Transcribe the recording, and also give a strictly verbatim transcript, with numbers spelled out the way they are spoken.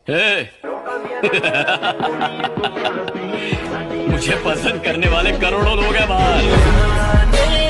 हे मुझे पसंद करने वाले करोड़ों लोग हैं बाहर।